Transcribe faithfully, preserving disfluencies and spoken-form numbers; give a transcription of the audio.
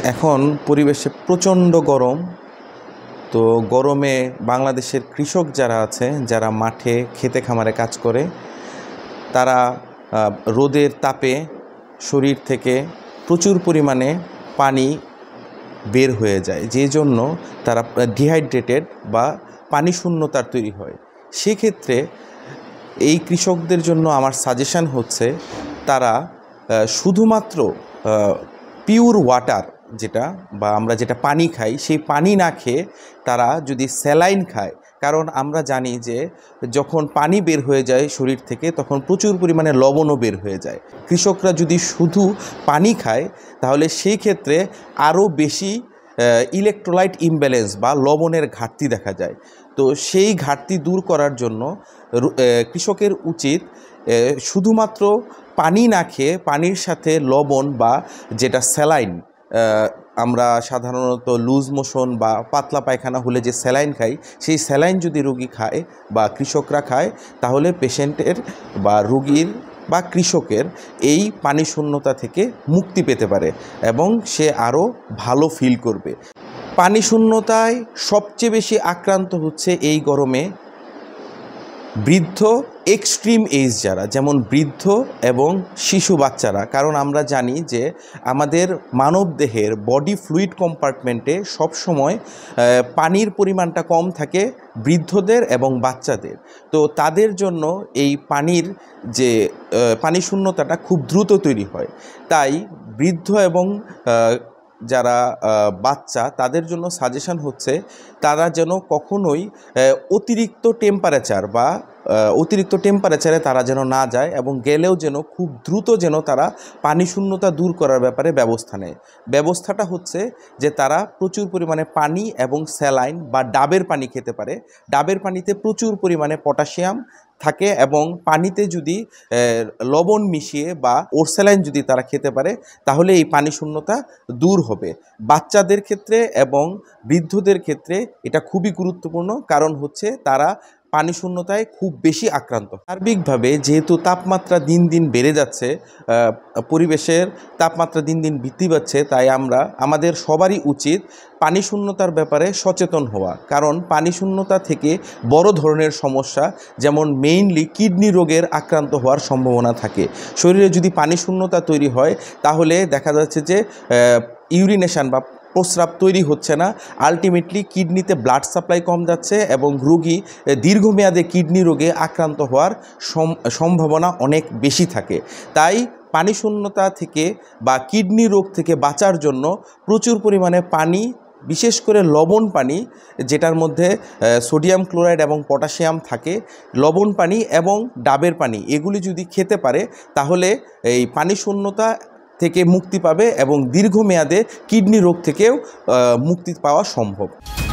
এখন পরিবেশে প্রচণ্ড গরম। তো গরমে বাংলাদেশের কৃষক যারা আছে, যারা মাঠে খেতে খামারে কাজ করে, তারা রোদের তাপে শরীর থেকে প্রচুর পরিমাণে পানি বের হয়ে যায়, যে জন্য তারা ডিহাইড্রেটেড বা পানি শূন্যতার তৈরি হয়। সেক্ষেত্রে এই কৃষকদের জন্য আমার সাজেশান হচ্ছে তারা শুধুমাত্র পিওর ওয়াটার যেটা বা আমরা যেটা পানি খাই, সেই পানি না খেয়ে তারা যদি স্যালাইন খায়, কারণ আমরা জানি যে যখন পানি বের হয়ে যায় শরীর থেকে তখন প্রচুর পরিমাণে লবণও বের হয়ে যায়। কৃষকরা যদি শুধু পানি খায় তাহলে সেই ক্ষেত্রে আরও বেশি ইলেকট্রোলাইট ইমব্যালেন্স বা লবণের ঘাটতি দেখা যায়। তো সেই ঘাটতি দূর করার জন্য কৃষকের উচিত শুধুমাত্র পানি না খেয়ে পানির সাথে লবণ বা যেটা স্যালাইন, আমরা সাধারণত লুজ মোশন বা পাতলা পায়খানা হলে যে স্যালাইন খাই, সেই স্যালাইন যদি রোগী খায় বা কৃষকরা খায় তাহলে পেশেন্টের বা রোগীর বা কৃষকের এই পানি শূন্যতা থেকে মুক্তি পেতে পারে এবং সে আরও ভালো ফিল করবে। পানি শূন্যতায় সবচেয়ে বেশি আক্রান্ত হচ্ছে এই গরমে বৃদ্ধ, এক্সট্রিম এজ যারা, যেমন বৃদ্ধ এবং শিশু বাচ্চারা। কারণ আমরা জানি যে আমাদের মানবদেহের বডি ফ্লুইড কম্পার্টমেন্টে সবসময় পানির পরিমাণটা কম থাকে বৃদ্ধদের এবং বাচ্চাদের। তো তাদের জন্য এই পানির যে পানি শূন্যতাটা খুব দ্রুত তৈরি হয়। তাই বৃদ্ধ এবং যারা বাচ্চা, তাদের জন্য সাজেশন হচ্ছে তারা যেন কখনোই অতিরিক্ত টেম্পারেচার বা অতিরিক্ত টেম্পারেচারে তারা যেন না যায় এবং গেলেও যেন খুব দ্রুত যেন তারা পানি শূন্যতা দূর করার ব্যাপারে ব্যবস্থা নেয়। ব্যবস্থাটা হচ্ছে যে তারা প্রচুর পরিমাণে পানি এবং স্যালাইন বা ডাবের পানি খেতে পারে। ডাবের পানিতে প্রচুর পরিমাণে পটাশিয়াম থাকে এবং পানিতে যদি লবণ মিশিয়ে বা ওরস্যালাইন যদি তারা খেতে পারে তাহলে এই পানি শূন্যতা দূর হবে। বাচ্চাদের ক্ষেত্রে এবং বৃদ্ধদের ক্ষেত্রে এটা খুবই গুরুত্বপূর্ণ, কারণ হচ্ছে তারা পানি শূন্যতায় খুব বেশি আক্রান্ত। সার্বিকভাবে যেহেতু তাপমাত্রা দিন দিন বেড়ে যাচ্ছে, পরিবেশের তাপমাত্রা দিন দিন বৃদ্ধি পাচ্ছে, তাই আমরা আমাদের সবারই উচিত পানি শূন্যতার ব্যাপারে সচেতন হওয়া। কারণ পানি শূন্যতা থেকে বড় ধরনের সমস্যা, যেমন মেইনলি কিডনি রোগের আক্রান্ত হওয়ার সম্ভাবনা থাকে। শরীরে যদি পানি শূন্যতা তৈরি হয় তাহলে দেখা যাচ্ছে যে ইউরিনেশন বা প্রস্রাব তৈরি হচ্ছে না, আলটিমেটলি কিডনিতে ব্লাড সাপ্লাই কম যাচ্ছে এবং রোগী দীর্ঘমেয়াদে কিডনি রোগে আক্রান্ত হওয়ার সম্ভাবনা অনেক বেশি থাকে। তাই পানি শূন্যতা থেকে বা কিডনি রোগ থেকে বাঁচার জন্য প্রচুর পরিমাণে পানি, বিশেষ করে লবণ পানি, যেটার মধ্যে সোডিয়াম ক্লোরাইড এবং পটাশিয়াম থাকে, লবণ পানি এবং ডাবের পানি, এগুলি যদি খেতে পারে তাহলে এই পানি শূন্যতা থেকে মুক্তি পাবে এবং দীর্ঘমেয়াদে কিডনি রোগ থেকেও মুক্তি পাওয়া সম্ভব।